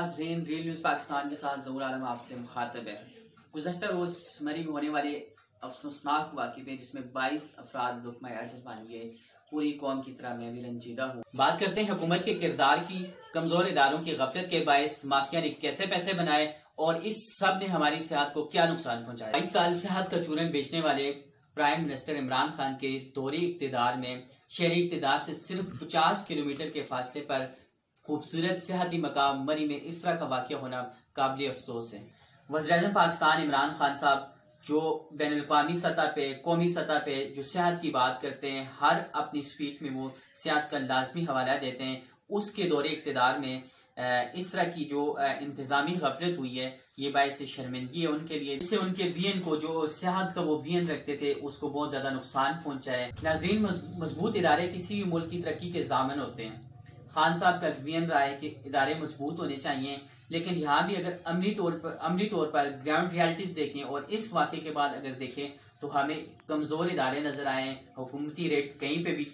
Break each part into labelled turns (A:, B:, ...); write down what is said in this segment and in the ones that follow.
A: नाज़रीन, real news Pakistan के साथ ज़हूर आलम आपसे मुखातब है। गुज़श्ता रोज़ मरी में होने वाले अफसोसनाक वाक़े में जिसमें 22 अफराद लुक़मा अजल बन गए, पूरी कौम की तरह मैं भी रंजीदा हूँ। बात करते हैं हुकूमत के किरदार की। कमज़ोर इदारों की गफलत के बायस माफिया ने कैसे पैसे बनाए और इस सब ने हमारी सेहत को क्या नुकसान पहुँचाया। 22 साल सेहत का चूरन बेचने वाले प्राइम मिनिस्टर इमरान खान के दौरे इक़्तिदार में शहरी इक़्तिदार से सिर्फ 50 किलोमीटर के फासले पर खूबसूरत सियाहती मकाम मरी में इस तरह का वाक़या होना काबिल अफसोस है। वज़ीर-ए-आज़म पाकिस्तान इमरान खान साहब जो बैनुल-अक़वामी सतह पे, कौमी सतह पे जो सेहत की बात करते हैं, हर अपनी स्पीच में वो सेहत का लाजमी हवाला देते हैं। उसके दौरे इक़्तिदार में इस तरह की जो इंतज़ामी गफलत हुई है, ये बायस शर्मिंदगी है उनके लिए। इससे उनके वीएन को जो सेहत का वो वीएन रखते थे उसको बहुत ज़्यादा नुकसान पहुँचा है। नाज़रीन, मजबूत इदारे किसी भी मुल्क की तरक्की के ज़ामिन होते हैं। खान साहब का वीएन रहा है कि इदारे मजबूत होने चाहिए, लेकिन यहाँ भी अगर अमली तौर पर ग्राउंड रियलिटीज देखें और इस वाक़े के बाद अगर देखें तो हमें कमज़ोर इदारे नजर आए, हुकूमती रेट कहीं पे भी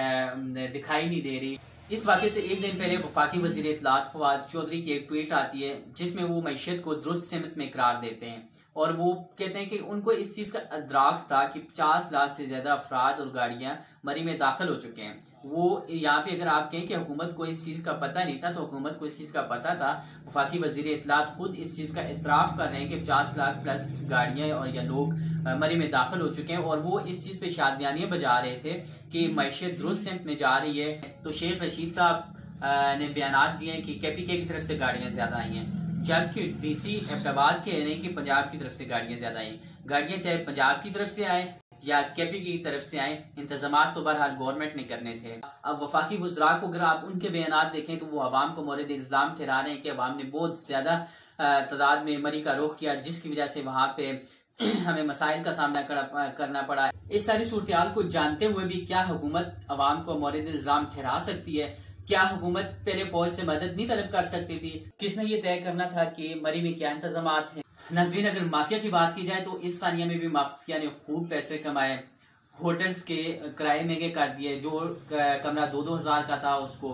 A: दिखाई नहीं दे रही। इस वाक़े से एक दिन पहले वफाकी वज़ीर इत्तलात फवाद चौधरी की एक ट्वीट आती है जिसमें वो मईशत को दुरुस्त सिमत में करार देते हैं और वो कहते हैं कि उनको इस चीज़ का अदराक था कि 50 लाख से ज़्यादा अफराद और गाड़ियाँ मरी में दाखिल हो चुके हैं। वो यहाँ पे अगर आप कहें कि हुकूमत को इस चीज़ का पता नहीं था, तो हुकूमत को इस चीज़ का पता था। वफाकी वज़ीर इत्तलात खुद इस चीज़ का इतराफ़ कर रहे हैं कि 50 लाख प्लस गाड़ियाँ और या लोग मरी में दाखिल हो चुके हैं और वो इस चीज़ पे शादियानियाँ बजा रहे थे कि मईशत दुरुस्त सिमत में जा रही है। तो शेख रशीद साहब ने बयान दिए कि KPK की तरफ से गाड़ियाँ ज़्यादा आई हैं, जबकि DC एबटाबाद के यानी कि पंजाब की तरफ से गाड़ियाँ ज्यादा आई। गाड़ियाँ चाहे पंजाब की तरफ से आए या KPK की तरफ से आए, इंतजामात तो बहरहाल गवर्नमेंट ने करने थे। अब वफाकी वज़रा को अगर आप उनके बयान देखें तो वो अवाम को मोरद इल्ज़ाम ठहरा रहे हैं कि अवाम ने बहुत ज्यादा तादाद में मरी का रुख किया, जिसकी वजह से वहाँ पे हमें मसाइल का सामना करना पड़ा। इस सारी सूरत हाल को जानते हुए भी क्या हुकूमत अवाम को मोरद इल्ज़ाम ठहरा सकती है? क्या हुकूमत पहले फौज से मदद नहीं तलब कर सकती थी? किसने ये तय करना था कि मरी में क्या इंतजामात हैं? नाज़रीन, अगर माफिया की बात की जाए तो इस सानिया में भी माफिया ने खूब पैसे कमाए। होटल्स के किराए महंगे कर दिए, जो कमरा 2-2 हज़ार का था उसको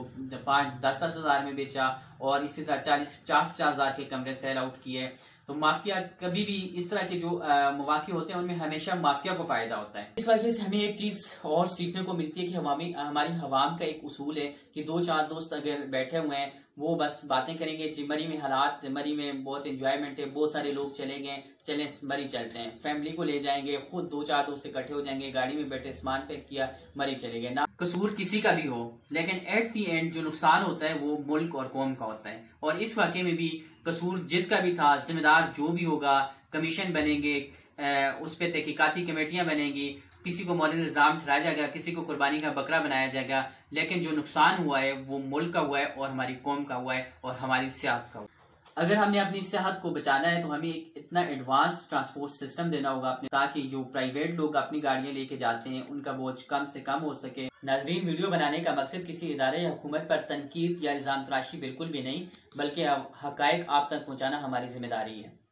A: 5-10 हज़ार में बेचा और इसी तरह 40-50 हज़ार के कमरे सेल आउट किए। तो माफिया कभी भी इस तरह के जो मौके होते हैं उनमें हमेशा माफिया को फायदा होता है। इस वजह से हमें एक चीज और सीखने को मिलती है कि हमारी हवाम का एक उसूल है कि 2-4 दोस्त अगर बैठे हुए हैं वो बस बातें करेंगे कि मरी में हालात, मरी में बहुत एंजॉयमेंट है, बहुत सारे लोग चले गए, चले मरी चलते हैं, फैमिली को ले जाएंगे, खुद 2-4 दोस्त इकट्ठे हो जाएंगे, गाड़ी में बैठे सामान पैक किया, मरी चले गए। ना कसूर किसी का भी हो, लेकिन एट दी एंड जो नुकसान होता है वो मुल्क और कौम का होता है। और इस वाक़े में भी कसूर जिसका भी था, जिम्मेदार जो भी होगा, कमीशन बनेंगे, उस पर तहकीकाती कमेटियां बनेंगी, किसी को मोरल इल्जाम ठहराया जाएगा, किसी को कुर्बानी का बकरा बनाया जाएगा, लेकिन जो नुकसान हुआ है वो मुल्क का हुआ है और हमारी कौम का हुआ है और हमारी सेहत का हुआ है। अगर हमने अपनी सेहत को बचाना है तो हमें एक इतना एडवांस ट्रांसपोर्ट सिस्टम देना होगा अपने, ताकि जो प्राइवेट लोग अपनी गाड़ियां लेके जाते हैं उनका बोझ कम से कम हो सके। नाजरीन, वीडियो बनाने का मकसद किसी इदारे या हुकूमत पर तनकीद या इल्जाम तराशी बिल्कुल भी नहीं, बल्कि हकायक आप तक पहुँचाना हमारी जिम्मेदारी है।